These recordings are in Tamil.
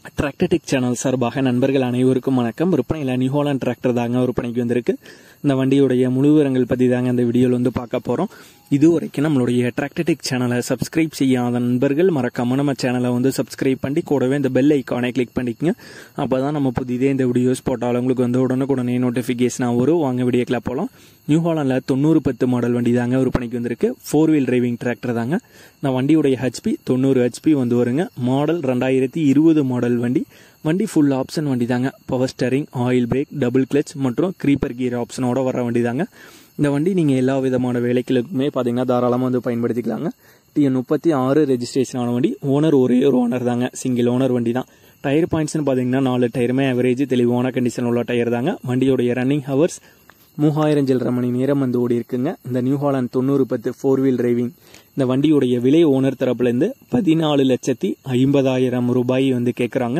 டிராக்டர் டெக் சேனல் சார்பாக நண்பர்கள் அனைவருக்கும் வணக்கம். விற்பனையில் நியூ ஹாலண்ட் டிராக்டர் தாங்க விற்பனைக்கு வந்திருக்கு. இந்த வண்டியுடைய முழு விவரங்கள் பற்றி தாங்க இந்த வீடியோவில் வந்து பார்க்க போகிறோம். இதுவரைக்கும் நம்மளுடைய டிராக்டர் டெக் சேனலை சப்ஸ்கிரைப் செய்யாத நண்பர்கள் மறக்காம நம்ம சேனலை வந்து சப்ஸ்கிரைப் பண்ணி கூடவே இந்த பெல் ஐக்கானை கிளிக் பண்ணிக்கங்க. அப்போ தான் நம்ம புதிதே இந்த வீடியோஸ் போட்டாலும் உங்களுக்கு வந்து உடனுக்குடனே நோட்டிஃபிகேஷனாக வரும். வாங்க வீடியோக்கில் போகலாம். நியூ ஹாலண்டில் 9010 மாடல் வண்டி தாங்க விற்பனைக்கு வந்திருக்கு. 4 வீல் டிரைவிங் டிராக்டர் தாங்க. இந்த வண்டியுடைய ஹெச்பி 90 ஹெச்பி வந்து வருங்க. மாடல் 2020 மாடல் வண்டி ஃபுல் ஆப்ஷன் வண்டி தாங்க. Power steering, oil brake, double clutch மற்றும் க்ரீப்பர் கியர் ஆப்ஷனோட வர வண்டி தாங்க. இந்த வண்டி நீங்கள் எல்லா விதமான வேலைகளுக்குமே பார்த்தீங்கன்னா தாராளமாக வந்து பயன்படுத்திக்கலாங்க. TN36 ரெஜிஸ்ட்ரேஷன் ஆன வண்டி. ஓனர் ஒரே ஒரு ஓனர் தாங்க. சிங்கிள் ஓனர் வண்டி தான். டயர் பாயிண்ட்ஸ்னு பார்த்தீங்கன்னா 4 டயருமே ஆவரேஜ் தெளிவான கண்டிஷன் உள்ள டயர் தாங்க. வண்டியுடைய ரன்னிங் ஹவர்ஸ் 3000 சில்லரை மணி நேரம் வந்து ஓடி இருக்குங்க. இந்த நியூ ஹாலண்ட் 9010 4 வீல் டிரைவிங் இந்த வண்டியுடைய விலை ஓனர் தரப்புலேருந்து 14,50,000 ரூபாய் வந்து கேட்குறாங்க.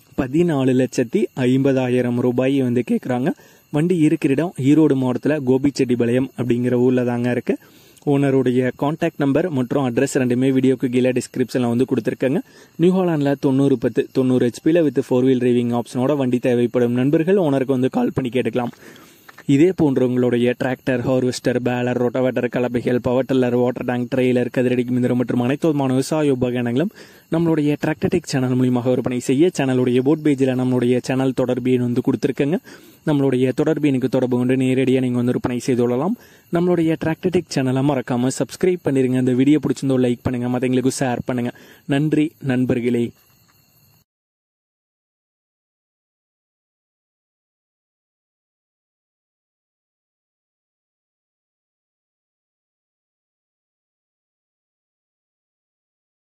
14,50,000 ரூபாய் வந்து கேட்குறாங்க. வண்டி இருக்கிற இடம் ஈரோடு மாவட்டத்தில் கோபிச்செட்டிபாளையம் அப்படிங்கிற ஊரில் தாங்க இருக்கு. ஓனருடைய கான்டாக்ட் நம்பர் மற்றும் அட்ரஸ் ரெண்டுமே வீடியோக்கு கீழே டிஸ்கிரிப்ஷனில் வந்து கொடுத்துருக்காங்க. நியூ ஹாலண்டில் 9010 90 ஹெச்பியில் வித் 4 வீல் டிரைவிங் ஆப்ஷனோட வண்டி தேவைப்படும் நண்பர்கள் ஓனருக்கு வந்து கால் பண்ணி கேட்டுக்கலாம். இதே போன்ற உங்களுடைய டிராக்டர், ஹார்வெஸ்டர், பேலர், ரோட்டோவேட்டர், கலப்பைகள், power tiller, water tank, trailer, கதிரடி மிந்திரம் மற்றும் அனைத்து விதமான விவசாய உபகரணங்களும் நம்மளுடைய டிராக்டர் டெக் சேனல் மூலியமாக விற்பனை செய்ய சேனலுடைய போட் பேஜில் நம்மளுடைய சேனல் தொடர்பு எண் வந்து கொடுத்துருக்கங்க. நம்மளுடைய தொடர்பு எனக்கு தொடர்பு கொண்டு நேரடியாக நீங்கள் வந்து விற்பனை செய்து கொள்ளலாம். நம்மளுடைய டிராக்டர் டெக் சேனலை மறக்காமல் சப்ஸ்கிரைப் பண்ணிடுங்க. இந்த வீடியோ பிடிச்சிருந்தோ லைக் பண்ணுங்கள், மற்றவங்களுக்கு ஷேர் பண்ணுங்கள். நன்றி நண்பர்களே.